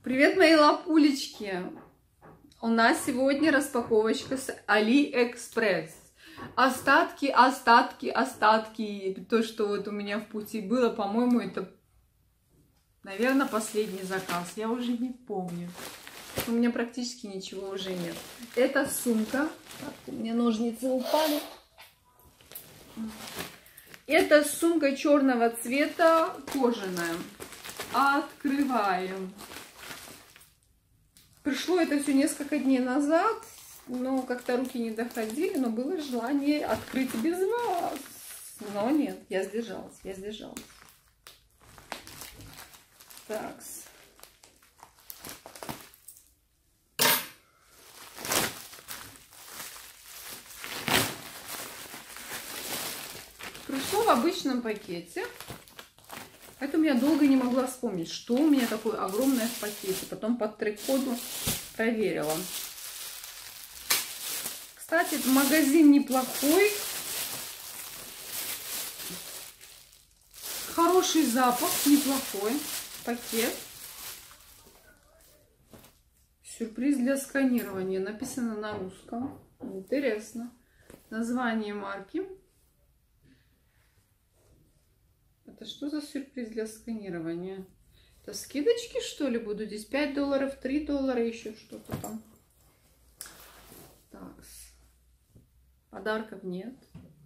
Привет, мои лапулечки! У нас сегодня распаковочка с AliExpress. Остатки. То, что вот у меня в пути было, по-моему, это, наверное, последний заказ. Я уже не помню. У меня практически ничего уже нет. Это сумка. Так, у меня ножницы упали. Это сумка черного цвета, кожаная. Открываем. Пришло это все несколько дней назад, но как-то руки не доходили, но было желание открыть без вас. Но нет, я сдержалась. Так. Пришло в обычном пакете. Поэтому я долго не могла вспомнить, что у меня такое огромное в пакете. Потом по трек-коду проверила. Кстати, магазин неплохой. Хороший запах, неплохой пакет. Сюрприз для сканирования. Написано на русском. Интересно. Название марки. Это что за сюрприз для сканирования? Это скидочки, что ли, будут? Здесь $5, $3, еще что-то там. Так. Подарков нет.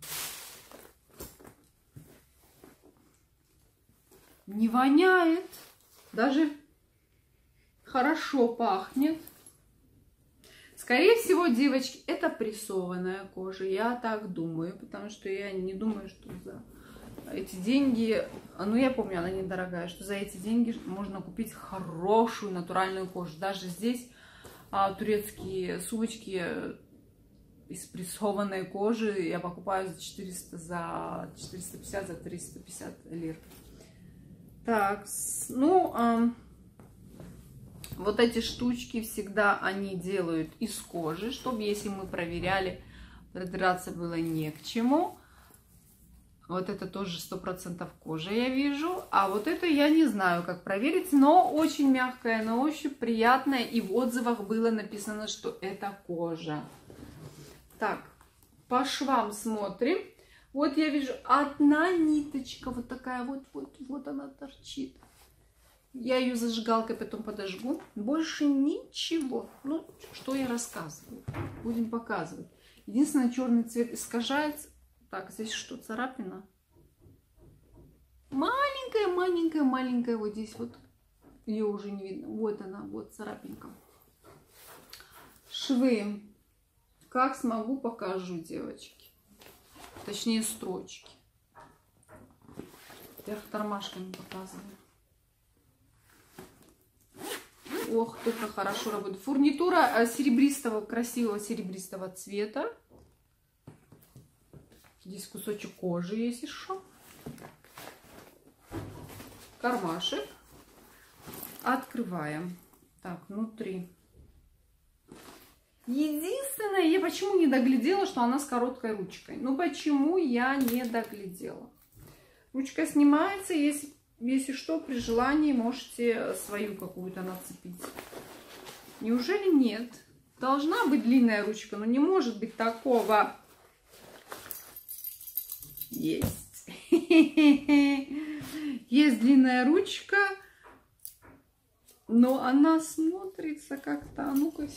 Не воняет. Даже хорошо пахнет. Скорее всего, девочки, это прессованная кожа. Я так думаю, потому что я не думаю, что за эти деньги, ну я помню, она недорогая, что за эти деньги можно купить хорошую натуральную кожу. Даже здесь турецкие сумочки из прессованной кожи я покупаю за 400, за 450, за 350 лир. Так, ну, вот эти штучки всегда они делают из кожи, чтобы, если мы проверяли, придраться было не к чему. Вот это тоже 100% кожа, я вижу. А вот это я не знаю, как проверить. Но очень мягкая на ощупь, приятная. И в отзывах было написано, что это кожа. Так, по швам смотрим. Вот я вижу одна ниточка. Вот такая вот она торчит. Я ее зажигалкой потом подожгу. Больше ничего. Ну, что я рассказываю. Будем показывать. Единственное, черный цвет искажается. Так, здесь что, царапина? Маленькая, вот здесь вот. Ее уже не видно. Вот она, вот царапинка. Швы. Как смогу, покажу, девочки. Точнее, строчки. Вверх тормашками показываю. Ох, только хорошо работает. Фурнитура серебристого, красивого серебристого цвета. Здесь кусочек кожи есть еще. Кармашек. Открываем. Так, внутри. Единственное, я почему не доглядела, что она с короткой ручкой. Ну, почему я не доглядела? Ручка снимается, если что, при желании можете свою какую-то нацепить. Неужели нет? Должна быть длинная ручка, но не может быть такого. Есть. Есть длинная ручка, но она смотрится как-то. Ну-ка.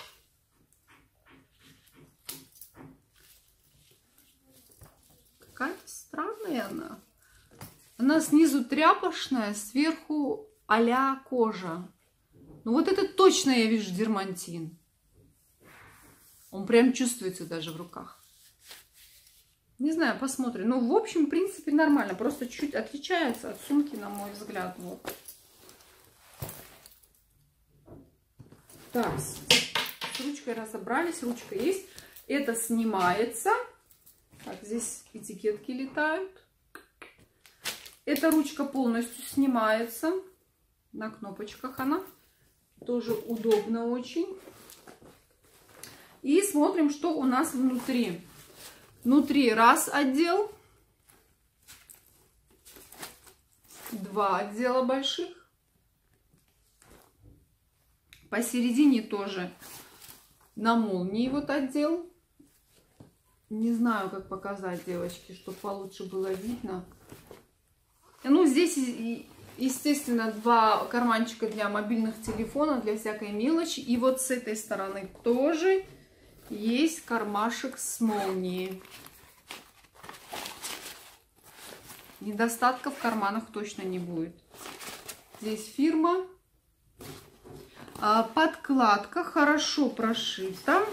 Какая-то странная она. Она снизу тряпочная, сверху а-ля кожа. Ну вот это точно я вижу дермантин. Он прям чувствуется даже в руках. Не знаю, посмотрим. Ну, в общем, в принципе, нормально. Просто чуть отличается от сумки, на мой взгляд. Вот. Так, с ручкой разобрались. Ручка есть. Это снимается. Так, здесь этикетки летают. Эта ручка полностью снимается. На кнопочках она. Тоже удобно очень. И смотрим, что у нас внутри. Внутри раз отдел, два отдела больших, Посередине тоже на молнии вот отдел. Не знаю, как показать, девочки, чтобы получше было видно. Ну, здесь, естественно, два карманчика для мобильных телефонов, для всякой мелочи. И вот с этой стороны тоже есть кармашек с молнией. Недостатка в карманах точно не будет. Здесь фирма. Подкладка хорошо прошита.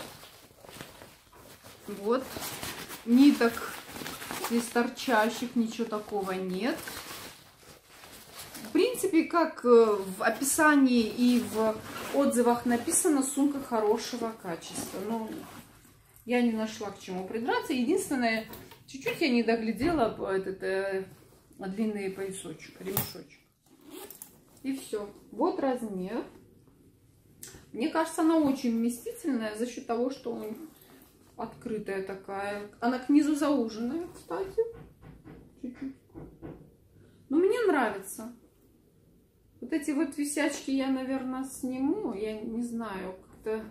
Вот. Ниток здесь торчащих, ничего такого нет. В принципе, как в описании и в отзывах написано, сумка хорошего качества. Но я не нашла к чему придраться. Единственное, чуть-чуть я не доглядела этот длинный поясочек, ремешочек. И все. Вот размер. Мне кажется, она очень вместительная за счет того, что открытая такая. Она к низу зауженная, кстати. Чуть-чуть. Но мне нравится. Вот эти вот висячки я, наверное, сниму. Я не знаю, как-то...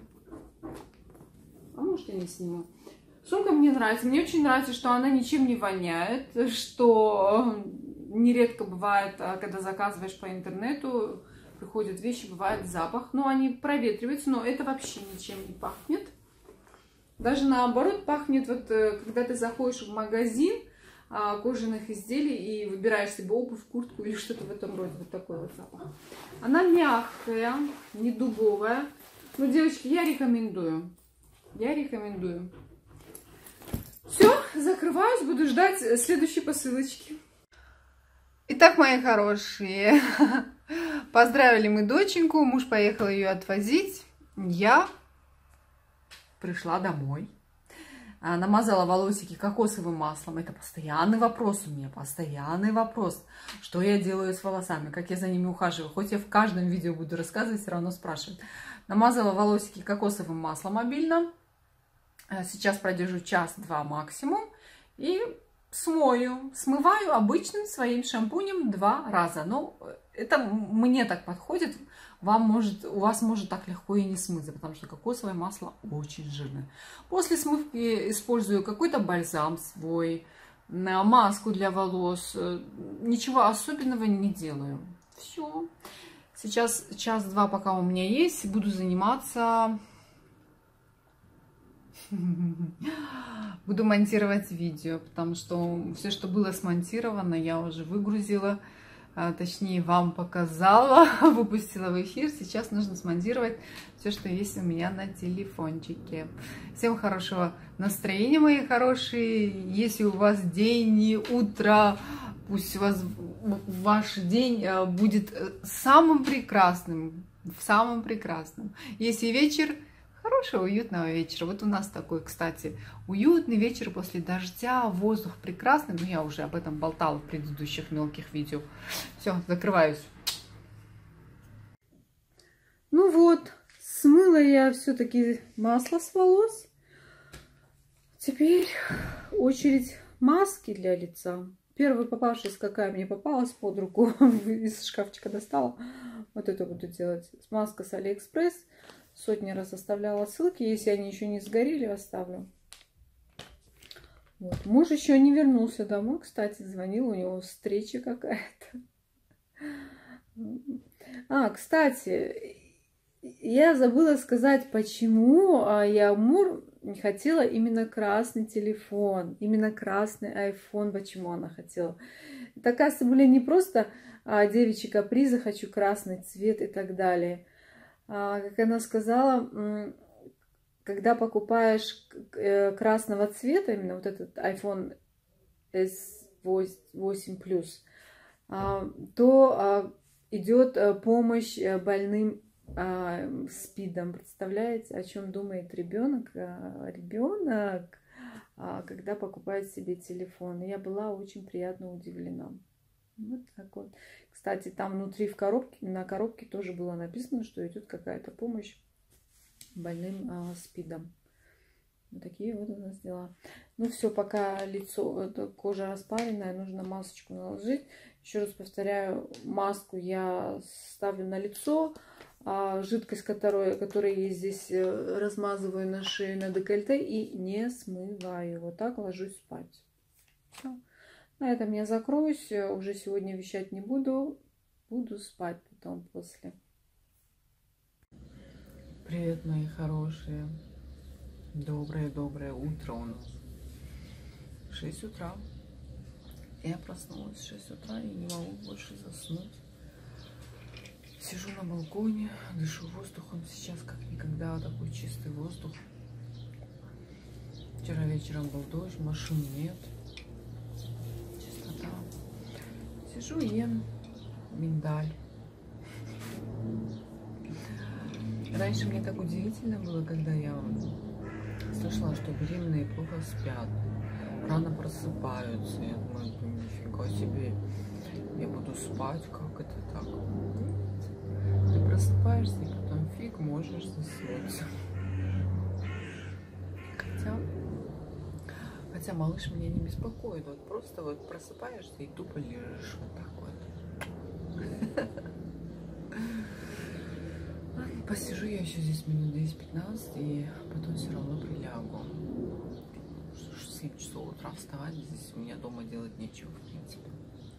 А может, я не сниму. Сумка мне нравится. Мне очень нравится, что она ничем не воняет. Что нередко бывает, когда заказываешь по интернету, приходят вещи, бывает запах. Ну, они проветриваются, но это вообще ничем не пахнет. Даже наоборот пахнет, вот когда ты заходишь в магазин кожаных изделий и выбираешь себе обувь, куртку или что-то в этом роде. Вот такой вот запах. Она мягкая, не дубовая. Ну, девочки, я рекомендую. Я рекомендую. Все, закрываюсь, буду ждать следующей посылочки. Итак, мои хорошие, поздравили мы доченьку, муж поехал ее отвозить. Я пришла домой, намазала волосики кокосовым маслом. Это постоянный вопрос у меня, постоянный вопрос. Что я делаю с волосами, как я за ними ухаживаю. Хоть я в каждом видео буду рассказывать, все равно спрашивают. Намазала волосики кокосовым маслом обильно. Сейчас продержу час-два максимум. И смою. Смываю обычным своим шампунем 2 раза. Но это мне так подходит. У вас может так легко и не смыться, потому что кокосовое масло очень жирное. После смывки использую какой-то бальзам свой, маску для волос. Ничего особенного не делаю. Все. Сейчас час-два, пока у меня есть, буду заниматься... Буду монтировать видео, потому что все, что было смонтировано, я уже выгрузила. Точнее, вам показала, выпустила в эфир. Сейчас нужно смонтировать все, что есть у меня на телефончике. Всем хорошего настроения, мои хорошие. Если у вас день и утро, пусть у вас ваш день будет самым прекрасным. Самым прекрасным. Если вечер, хорошего, уютного вечера. Вот у нас такой, кстати, уютный вечер после дождя, воздух прекрасный. Но я уже об этом болтала в предыдущих мелких видео. Все, закрываюсь. Ну вот, смыла я все-таки масло с волос. Теперь очередь маски для лица. Первая попавшаяся, какая мне попалась под руку, из шкафчика достала. Вот это буду делать. Маска с Алиэкспресс. Сотни раз оставляла ссылки. Если они еще не сгорели, оставлю. Вот. Муж еще не вернулся домой. Кстати, звонил, у него встреча какая-то. Кстати, я забыла сказать, почему я Амур хотела именно красный телефон. Именно красный iPhone. Почему она хотела. Это, оказывается, были не просто девичьи капризы, хочу красный цвет и так далее. Как она сказала, когда покупаешь красного цвета, именно вот этот iPhone S8 Plus, то идет помощь больным СПИДом. Представляете, о чем думает ребенок? Ребенок, когда покупает себе телефон. Я была очень приятно удивлена. Вот так вот. Кстати, там внутри в коробке, на коробке тоже было написано, что идет какая-то помощь больным СПИДом. Вот такие вот у нас дела. Ну все, пока лицо, кожа распаренная, нужно масочку наложить. Еще раз повторяю, маску я ставлю на лицо, жидкость, которую я здесь размазываю на шею, на декольте и не смываю. Вот так ложусь спать. Все. На этом я закроюсь. Уже сегодня вещать не буду. Буду спать потом после. Привет, мои хорошие. Доброе утро у нас. 6 утра. Я проснулась в 6 утра и не могу больше заснуть. Сижу на балконе, дышу воздухом. Сейчас как никогда такой чистый воздух. Вчера вечером был дождь, машин нет. Чистота. Сижу и ем миндаль. Раньше мне так удивительно было, когда я слышала, что беременные плохо спят, рано просыпаются. Я думаю, нифига себе, я буду спать, как это так? Ты просыпаешься, и потом фиг можешь заснуть. Хотя малыш меня не беспокоит, вот просто вот просыпаешься и тупо лежишь вот так вот. Ладно, посижу я еще здесь минут 10-15 и потом все равно прилягу. 7 часов утра вставать, здесь у меня дома делать нечего, в принципе.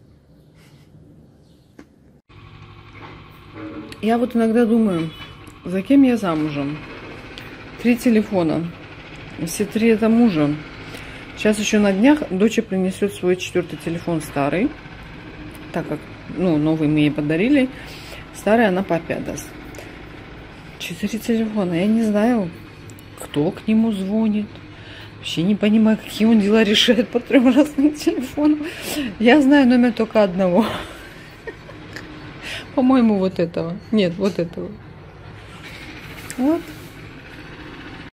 Я вот иногда думаю, за кем я замужем? 3 телефона. Все 3 это мужа. Сейчас еще на днях дочь принесет свой 4-й телефон старый. Так как, новый мы ей подарили. Старый она папе отдаст. 4 телефона. Я не знаю, кто к нему звонит. Вообще не понимаю, какие он дела решает по 3 разным телефонам. Я знаю номер только одного. По-моему, вот этого. Нет, вот этого. Вот.